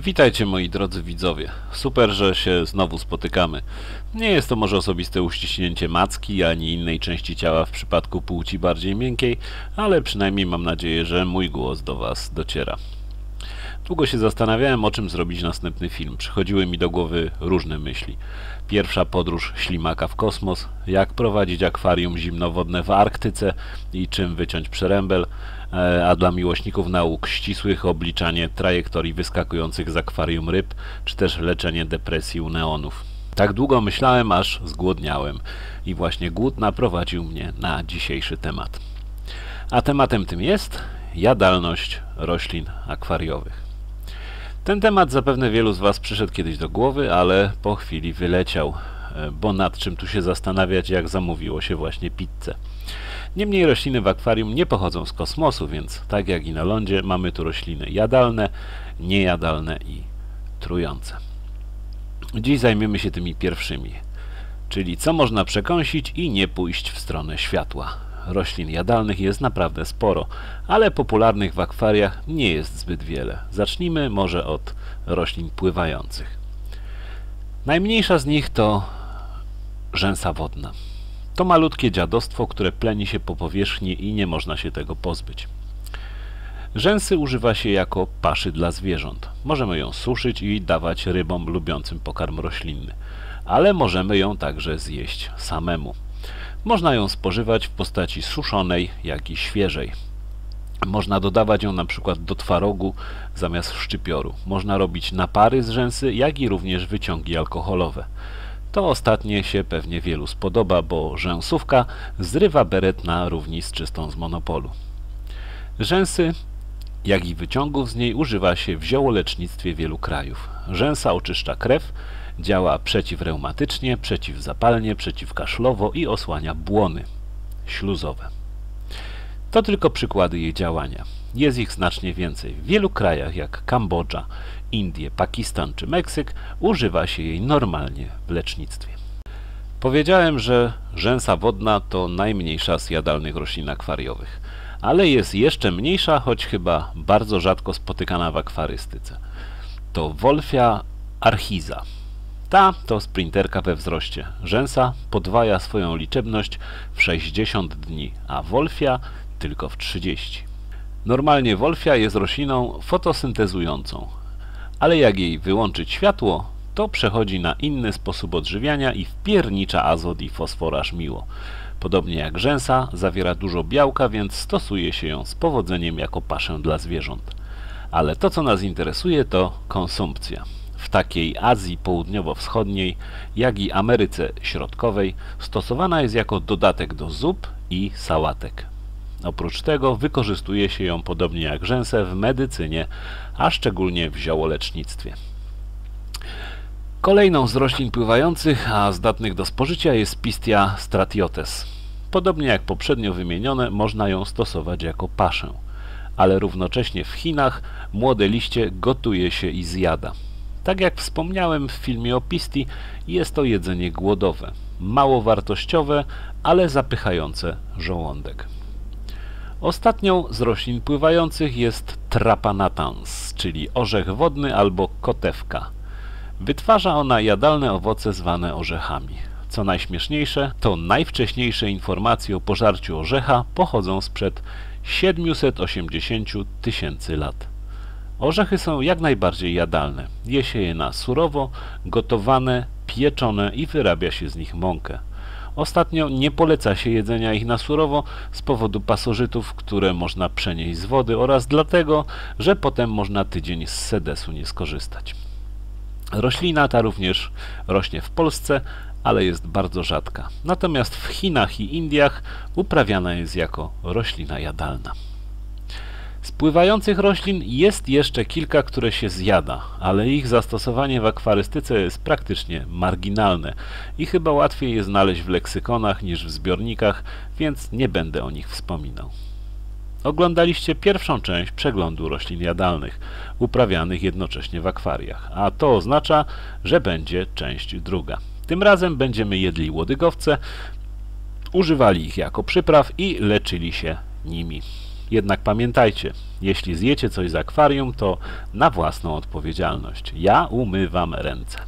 Witajcie moi drodzy widzowie. Super, że się znowu spotykamy. Nie jest to może osobiste uściśnięcie macki, ani innej części ciała w przypadku płci bardziej miękkiej, ale przynajmniej mam nadzieję, że mój głos do Was dociera. Długo się zastanawiałem, o czym zrobić następny film. Przychodziły mi do głowy różne myśli. Pierwsza podróż ślimaka w kosmos, jak prowadzić akwarium zimnowodne w Arktyce i czym wyciąć przerębel, a dla miłośników nauk ścisłych obliczanie trajektorii wyskakujących z akwarium ryb, czy też leczenie depresji u neonów. Tak długo myślałem, aż zgłodniałem i właśnie głód naprowadził mnie na dzisiejszy temat. A tematem tym jest jadalność roślin akwariowych. Ten temat zapewne wielu z Was przyszedł kiedyś do głowy, ale po chwili wyleciał, bo nad czym tu się zastanawiać, jak zamówiło się właśnie pizzę. Niemniej rośliny w akwarium nie pochodzą z kosmosu, więc tak jak i na lądzie mamy tu rośliny jadalne, niejadalne i trujące. Dziś zajmiemy się tymi pierwszymi, czyli co można przekąsić i nie pójść w stronę światła. Roślin jadalnych jest naprawdę sporo, ale popularnych w akwariach nie jest zbyt wiele. Zacznijmy może od roślin pływających. Najmniejsza z nich to rzęsa wodna. To malutkie dziadostwo, które pleni się po powierzchni i nie można się tego pozbyć. Rzęsy używa się jako paszy dla zwierząt. Możemy ją suszyć i dawać rybom lubiącym pokarm roślinny, ale możemy ją także zjeść samemu. Można ją spożywać w postaci suszonej, jak i świeżej. Można dodawać ją na przykład do twarogu zamiast szczypioru. Można robić napary z rzęsy, jak i również wyciągi alkoholowe. To ostatnie się pewnie wielu spodoba, bo rzęsówka zrywa beret na równi z czystą z Monopolu. Rzęsy, jak i wyciągów z niej używa się w ziołolecznictwie wielu krajów. Rzęsa oczyszcza krew, działa przeciwreumatycznie, przeciwzapalnie, przeciwkaszlowo i osłania błony śluzowe. To tylko przykłady jej działania. Jest ich znacznie więcej. W wielu krajach jak Kambodża, Indie, Pakistan czy Meksyk używa się jej normalnie w lecznictwie. Powiedziałem, że rzęsa wodna to najmniejsza z jadalnych roślin akwariowych, ale jest jeszcze mniejsza, choć chyba bardzo rzadko spotykana w akwarystyce. To Wolfia archiza. Ta to sprinterka we wzroście. Rzęsa podwaja swoją liczebność w 60 dni, a Wolfia tylko w 30. Normalnie Wolfia jest rośliną fotosyntezującą, ale jak jej wyłączyć światło, to przechodzi na inny sposób odżywiania i wpiernicza azot i fosforaż miło. Podobnie jak rzęsa, zawiera dużo białka, więc stosuje się ją z powodzeniem jako paszę dla zwierząt. Ale to, co nas interesuje, to konsumpcja. W takiej Azji Południowo-Wschodniej, jak i Ameryce Środkowej stosowana jest jako dodatek do zup i sałatek. Oprócz tego wykorzystuje się ją podobnie jak rzęsę w medycynie, a szczególnie w ziołolecznictwie. Kolejną z roślin pływających, a zdatnych do spożycia jest Pistia stratiotes. Podobnie jak poprzednio wymienione, można ją stosować jako paszę, ale równocześnie w Chinach młode liście gotuje się i zjada. Tak jak wspomniałem w filmie o Pistii, jest to jedzenie głodowe, mało wartościowe, ale zapychające żołądek. Ostatnią z roślin pływających jest Trapanatans, czyli orzech wodny albo kotewka. Wytwarza ona jadalne owoce zwane orzechami. Co najśmieszniejsze, to najwcześniejsze informacje o pożarciu orzecha pochodzą sprzed 780 000 lat. Orzechy są jak najbardziej jadalne. Je się je na surowo, gotowane, pieczone i wyrabia się z nich mąkę. Ostatnio nie poleca się jedzenia ich na surowo z powodu pasożytów, które można przenieść z wody oraz dlatego, że potem można tydzień z sedesu nie skorzystać. Roślina ta również rośnie w Polsce, ale jest bardzo rzadka. Natomiast w Chinach i Indiach uprawiana jest jako roślina jadalna. Z pływających roślin jest jeszcze kilka, które się zjada, ale ich zastosowanie w akwarystyce jest praktycznie marginalne i chyba łatwiej je znaleźć w leksykonach niż w zbiornikach, więc nie będę o nich wspominał. Oglądaliście pierwszą część przeglądu roślin jadalnych, uprawianych jednocześnie w akwariach, a to oznacza, że będzie część druga. Tym razem będziemy jedli łodygowce, używali ich jako przypraw i leczyli się nimi. Jednak pamiętajcie, jeśli zjecie coś z akwarium, to na własną odpowiedzialność. Ja umywam ręce.